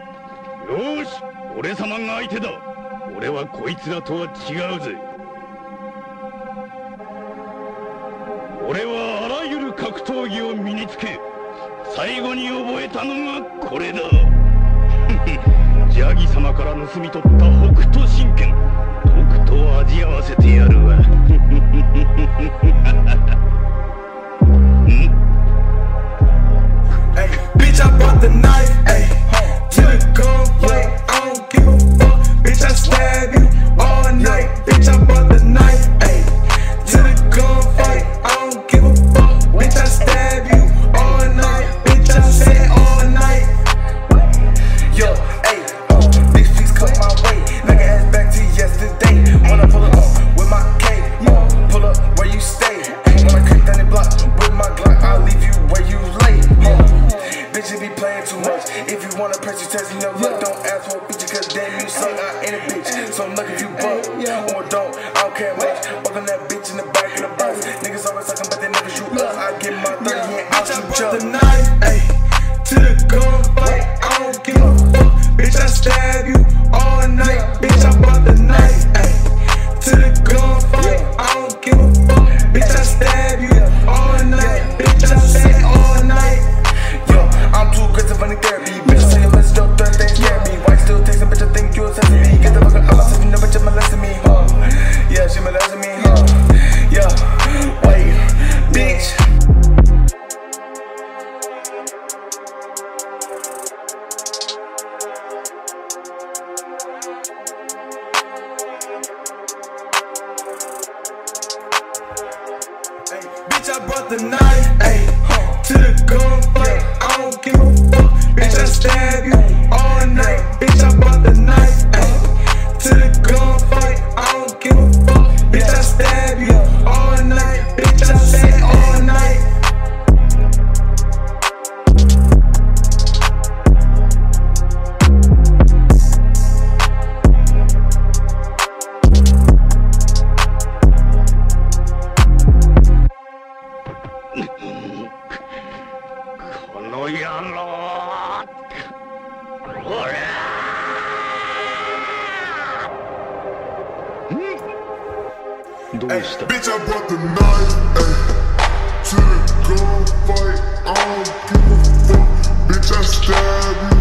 よし、俺様が相手だ。俺はこいつらとは違うぜ。俺はあらゆる格闘技を身につけ、最後に覚えたのがこれだ。ジャギ様から盗み取った北斗神拳、とくと味合わせてやるわ。 Hey, bitch, I brought the knife, ay, to the gunfight. I don't give a fuck, bitch. I stab you all night, bitch. I brought the knife, ay, to the gunfight. I don't give a fuck, bitch. I stab you all night, bitch. I say all night. Yo, ay, big streets come my way. Nigga ass back to yesterday. When I pull up with my K, pull up where you stay. When I creep down the block with my Glock, I'll leave you where you lay. Bitches be playing too much. If you wanna press your test, you know luck. Don't ask for a picture, cause damn you suck. I ain't a bitch, so I'm lucky if you buck or don't. I don't care much. Fucking that bitch in the back of the bus. Niggas always suckin', but they never shoot us. I get my 30 and I'll shoot you. The knife, ayy, to the gunfight. I don't give a fuck, bitch. I stab you all night, bitch. I brought the knife, ayy, to the gunfight. I don't give a fuck, bitch. I stab you all night, bitch. I say all night. I'm too aggressive on the therapy. Bitch, say your message, your third thing scare me. Why you still texting, bitch? I think you obsessed with me. Get the fuck out of my system, no bitch, molesting me, huh? Yeah, she molesting me, huh? Yeah, wait, bitch. Hey, bitch, I brought the knife, ayy, to the gunfight. I don't give a fuck, bitch. I stab you all night, bitch. I brought the knife, ayy, to the gunfight. I don't give a fuck, bitch. I stab you all night, bitch. I say all night. Hey, bitch, I brought the knife, ay, to the gunfight. I don't give a fuck, bitch. I stab you